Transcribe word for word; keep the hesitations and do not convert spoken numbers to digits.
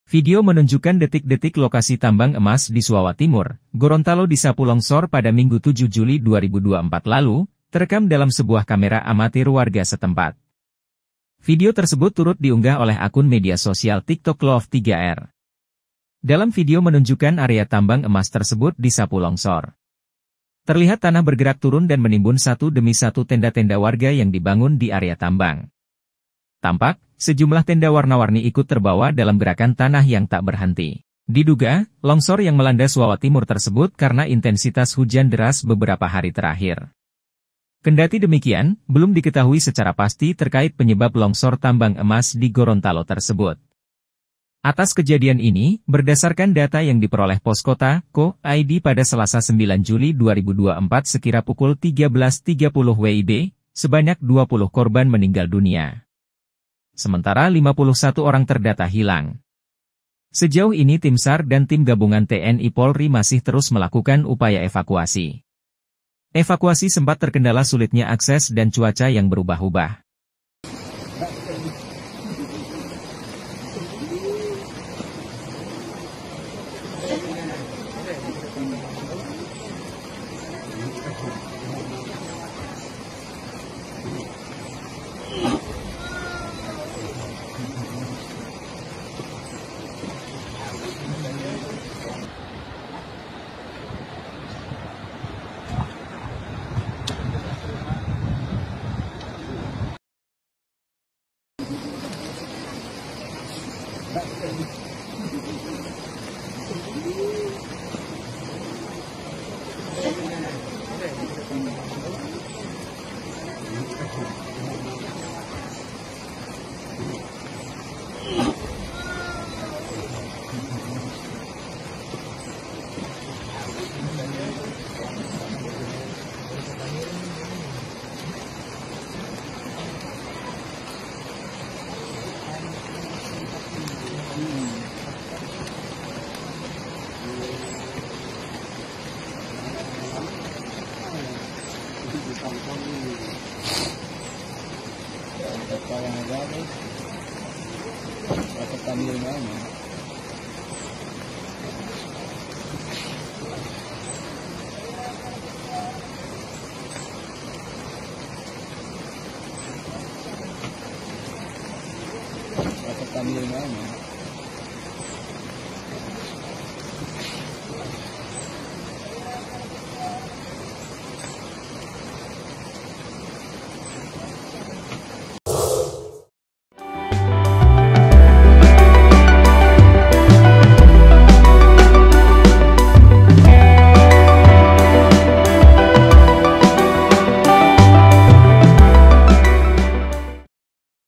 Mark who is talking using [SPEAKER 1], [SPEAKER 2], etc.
[SPEAKER 1] Video menunjukkan detik-detik lokasi tambang emas di Suawa Timur, Gorontalo disapu longsor pada Minggu tujuh Juli dua ribu dua puluh empat lalu, terekam dalam sebuah kamera amatir warga setempat. Video tersebut turut diunggah oleh akun media sosial TikTok Love tiga R. Dalam video menunjukkan area tambang emas tersebut disapu longsor. Terlihat tanah bergerak turun dan menimbun satu demi satu tenda-tenda warga yang dibangun di area tambang. Tampak, sejumlah tenda warna-warni ikut terbawa dalam gerakan tanah yang tak berhenti. Diduga, longsor yang melanda Suawa Timur tersebut karena intensitas hujan deras beberapa hari terakhir. Kendati demikian, belum diketahui secara pasti terkait penyebab longsor tambang emas di Gorontalo tersebut. Atas kejadian ini, berdasarkan data yang diperoleh Poskota, Co. I D pada Selasa sembilan Juli dua ribu dua puluh empat sekira pukul tiga belas tiga puluh W I B, sebanyak dua puluh korban meninggal dunia. Sementara lima puluh satu orang terdata hilang. Sejauh ini tim SAR dan tim gabungan T N I Polri masih terus melakukan upaya evakuasi. Evakuasi sempat terkendala sulitnya akses dan cuaca yang berubah-ubah.
[SPEAKER 2] Parang nagano. Dapat kami na ano. Dapat kami na ano.